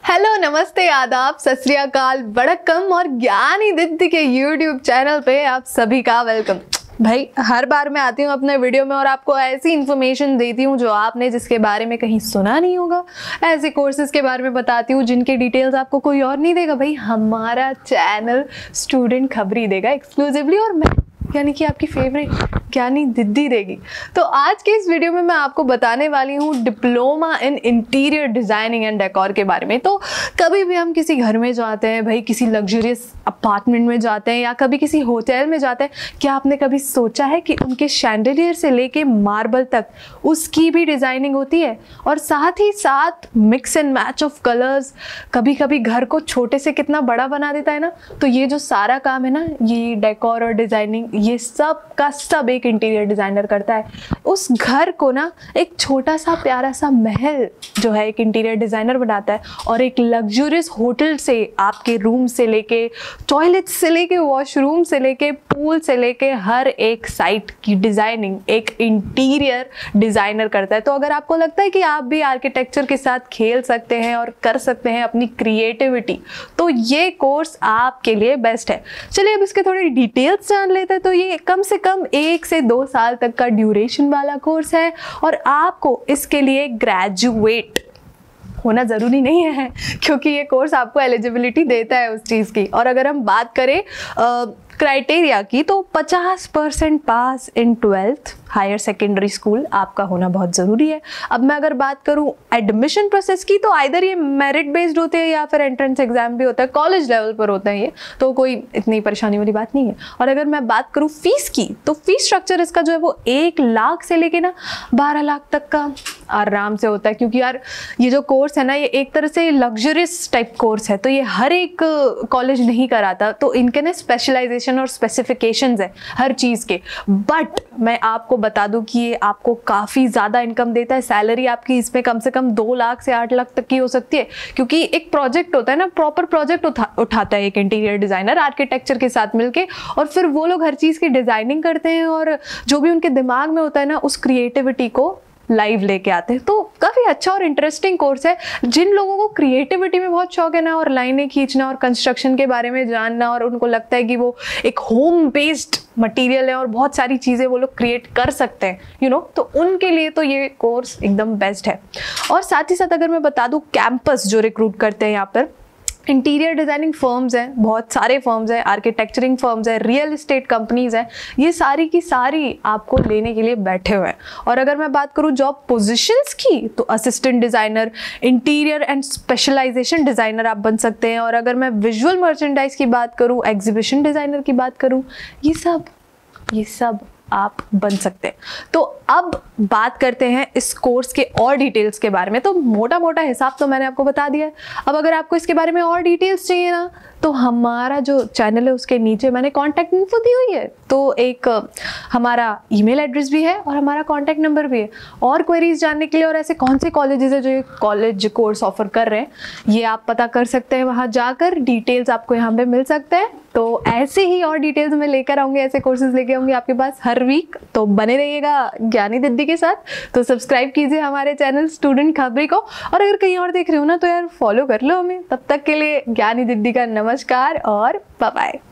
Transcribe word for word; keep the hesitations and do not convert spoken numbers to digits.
Hello, नमस्ते, आदाब, सत श्री अकाल, वड़क्कम और ज्ञानी दीदी के यूट्यूब चैनल पे आप सभी का वेलकम। भाई हर बार मैं आती हूँ अपने वीडियो में और आपको ऐसी इन्फॉर्मेशन देती हूँ जो आपने जिसके बारे में कहीं सुना नहीं होगा, ऐसे कोर्सेज के बारे में बताती हूँ जिनके डिटेल्स आपको कोई और नहीं देगा। भाई हमारा चैनल स्टूडेंट खबरी देगा एक्सक्लूसिवली, और मैं यानी कि आपकी फेवरेट ज्ञानी दीदी देगी। तो आज के इस वीडियो में मैं आपको बताने वाली हूँ diploma in interior designing and decor के बारे में। तो कभी भी हम किसी घर में जाते हैं, भाई किसी लग्जरियस अपार्टमेंट में जाते हैं या कभी किसी होटल में जाते हैं, क्या आपने कभी सोचा है कि उनके शैंडलियर से लेके मार्बल तक उसकी भी डिजाइनिंग होती है, और साथ ही साथ mix and match of colours कभी कभी घर को छोटे से कितना बड़ा बना देता है ना। तो ये जो सारा काम है ना, ये डेकोर और डिजाइनिंग, ये सब का सब एक इंटीरियर डिजाइनर करता है। उस घर को ना एक छोटा सा प्यारा सा महल जो है एक इंटीरियर डिजाइनर बनाता है, और एक लग्जरियस होटल से आपके रूम से लेके टॉयलेट से लेके वॉशरूम से लेके पूल से लेके हर एक साइट की डिजाइनिंग एक इंटीरियर डिजाइनर करता है। तो अगर आपको लगता है कि आप भी आर्किटेक्चर के साथ खेल सकते हैं और कर सकते हैं अपनी क्रिएटिविटी, तो ये कोर्स आपके लिए बेस्ट है। चलिए अब इसके थोड़ी डिटेल्स जान लेते हैं। तो ये कम से कम एक से दो साल तक का ड्यूरेशन वाला कोर्स है, और आपको इसके लिए ग्रेजुएट होना ज़रूरी नहीं है, क्योंकि ये कोर्स आपको एलिजिबिलिटी देता है उस चीज़ की। और अगर हम बात करें क्राइटेरिया की, तो पचास percent pass in twelfth higher secondary school आपका होना बहुत ज़रूरी है। अब मैं अगर बात करूं एडमिशन प्रोसेस की, तो आइदर ये मेरिट बेस्ड होते हैं या फिर एंट्रेंस एग्जाम भी होता है, कॉलेज लेवल पर होता है ये, तो कोई इतनी परेशानी वाली बात नहीं है। और अगर मैं बात करूं फीस की, तो फीस स्ट्रक्चर इसका जो है वो एक लाख से लेके ना बारह लाख तक का आराम से होता है, क्योंकि यार ये जो कोर्स है ना, ये एक तरह से लग्जरियस टाइप कोर्स है, तो ये हर एक कॉलेज नहीं कराता, तो इनके ना स्पेशलाइजेशन और स्पेसिफिकेशंस है हर चीज़ के। बट मैं आपको बता दूं कि ये आपको काफ़ी ज़्यादा इनकम देता है। सैलरी आपकी इसमें कम से कम दो लाख से आठ लाख तक की हो सकती है, क्योंकि एक प्रोजेक्ट होता है ना, प्रॉपर प्रोजेक्ट उठा, उठाता है एक इंटीरियर डिज़ाइनर आर्किटेक्चर के साथ मिलके, और फिर वो लोग हर चीज़ की डिज़ाइनिंग करते हैं, और जो भी उनके दिमाग में होता है ना, उस क्रिएटिविटी को लाइव लेके आते हैं। तो काफ़ी अच्छा और इंटरेस्टिंग कोर्स है। जिन लोगों को क्रिएटिविटी में बहुत शौक है ना, और लाइनें खींचना और कंस्ट्रक्शन के बारे में जानना, और उनको लगता है कि वो एक होम बेस्ड मटेरियल है और बहुत सारी चीज़ें वो लोग क्रिएट कर सकते हैं, यू नो, तो उनके लिए तो ये कोर्स एकदम बेस्ट है। और साथ ही साथ अगर मैं बता दूँ, कैंपस जो रिक्रूट करते हैं यहाँ पर, इंटीरियर डिज़ाइनिंग फर्म्स हैं, बहुत सारे फर्म्स हैं, आर्किटेक्चरिंग फर्म्स हैं, रियल इस्टेट कंपनीज हैं, ये सारी की सारी आपको लेने के लिए बैठे हुए हैं। और अगर मैं बात करूँ जॉब पोजीशंस की, तो assistant designer, interior and specialisation designer आप बन सकते हैं। और अगर मैं विजुअल मर्चेंडाइज की बात करूँ, एग्जीबिशन डिज़ाइनर की बात करूँ, ये सब ये सब आप बन सकते हैं। तो अब बात करते हैं इस कोर्स के और डिटेल्स के बारे में। तो मोटा मोटा हिसाब तो मैंने आपको बता दिया है। अब अगर आपको इसके बारे में और डिटेल्स चाहिए ना, तो हमारा जो चैनल है उसके नीचे मैंने कॉन्टैक्ट इन्फो दी हुई है, तो एक हमारा ईमेल एड्रेस भी है और हमारा कॉन्टैक्ट नंबर भी है। और क्वेरीज जानने के लिए, और ऐसे कौन से कॉलेजेस है जो ये कॉलेज कोर्स ऑफर कर रहे हैं, ये आप पता कर सकते हैं वहाँ जाकर। डिटेल्स आपको यहाँ पे मिल सकते हैं। तो ऐसे ही और डिटेल्स में लेकर आऊँगी, ऐसे कोर्सेज लेके आऊँगी आपके पास हर वीक। तो बने रहिएगा ज्ञानी दीदी के साथ। तो सब्सक्राइब कीजिए हमारे चैनल स्टूडेंट खबरी को, और अगर कहीं और देख रहे हो ना, तो यार फॉलो कर लो हमें। तब तक के लिए ज्ञानी दीदी का नमस्कार और बाय बाय।